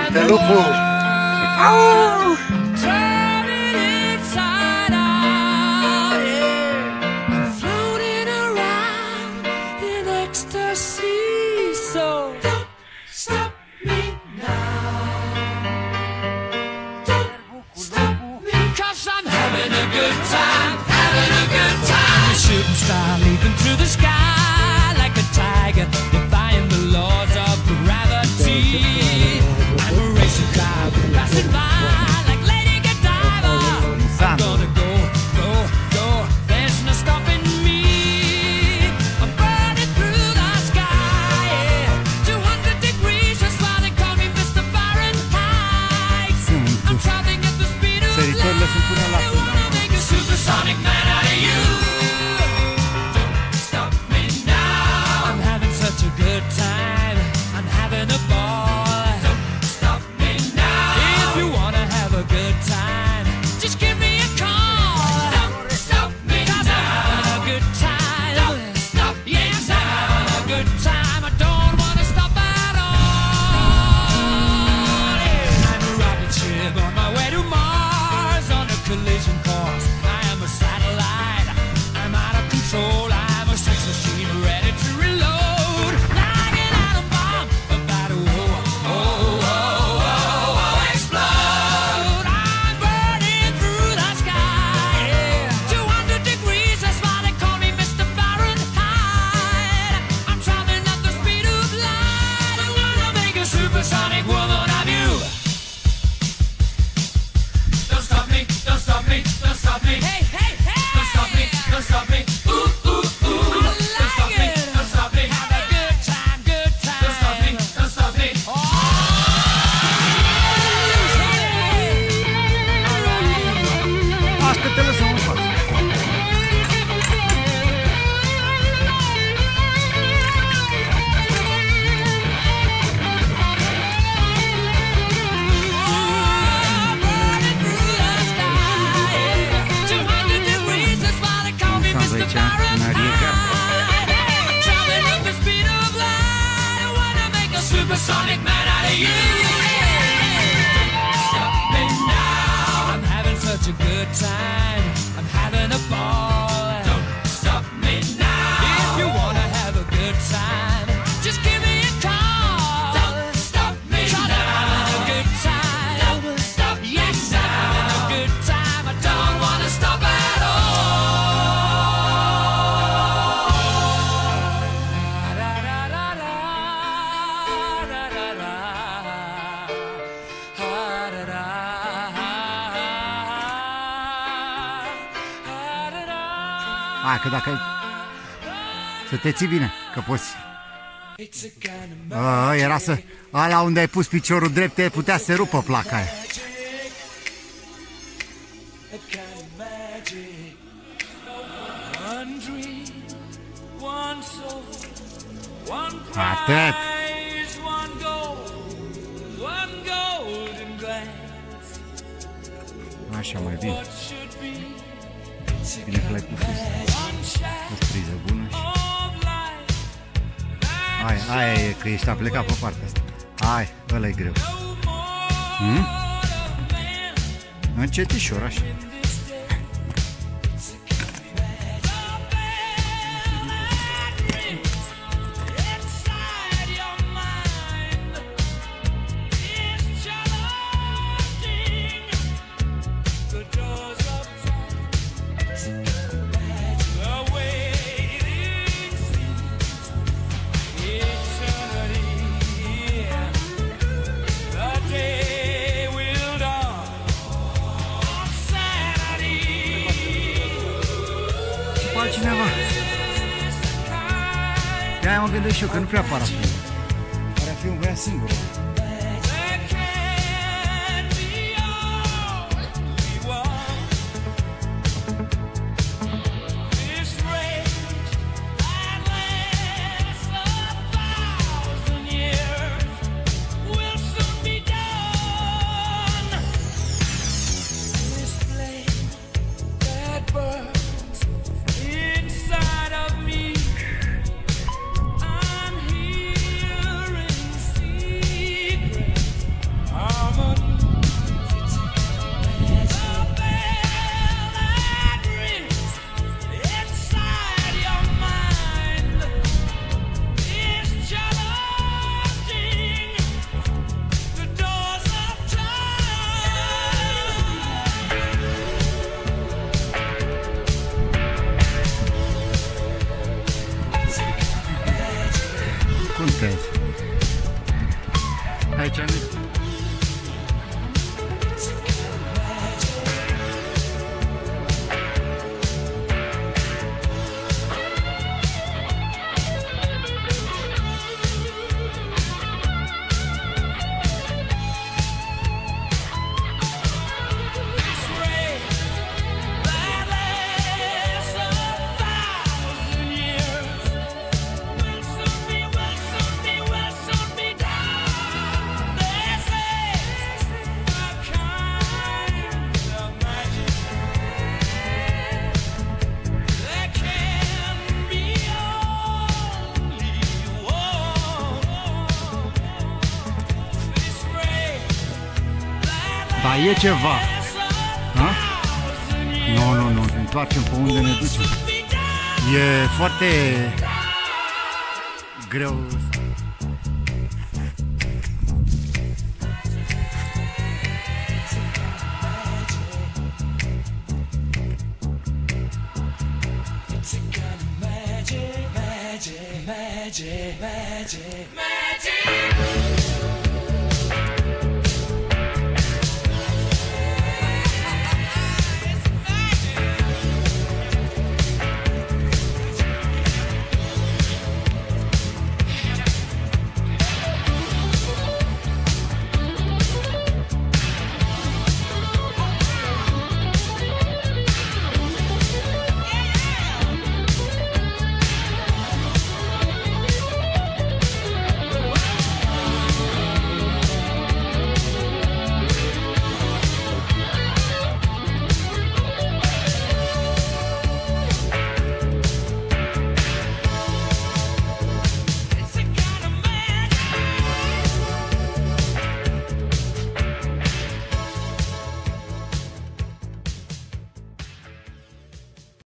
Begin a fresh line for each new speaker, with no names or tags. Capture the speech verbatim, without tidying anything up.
De lucru! Au!
Leaping through the sky like a tiger, defying the laws of gravity. I'm a racing car passing by like Lady Godiva. I'm gonna go, go, go. There's no stopping me. I'm burning through the sky, yeah. two hundred degrees, that's why they call me Mister Fahrenheit. I'm traveling at the speed of light. I wanna make a supersonic man out of you. Good time, I'm having a ball. Don't stop me now. If you wanna have a good time, just give me a call. Don't stop me now. I'm having a good time. Don't stop me yes, now. I'm having a good time. I don't wanna stop at all. Yeah. I'm a rocket ship on my way to Mars on a collision course. I am a satellite. I'm out of control. I'm a sex machine ready to reload. Supersonic man out of you. Stop me now. I'm having such a good time. I'm having a ball. Don't stop me now. If you wanna have a good time, just give me a call. Don't stop me now. I'm having a good time. Don't stop yes, I'm having a good time. I don't wanna stop at
Hai că dacă ai... Să te ții bine, că poți. A, era să... Ala unde ai pus piciorul drept, te putea să rupă placa aia. Atât. Așa mai bine. Bine că l-ai pus sus. O priză bună și... Aia, aia e, că ești a plecat pe partea asta. Hai, ăla e greu. Hmm? Încetișor, așa. Altcineva. De-aia mă gândesc și eu că nu prea par a fi. Pare a fi un băiat singur. multe azi. Aici nu... Da, e ceva. Ha? Nu, nu, nu, ne întoarcem pe unde ne ducem. E foarte greu.
Magic, magic, magic, magic, magic.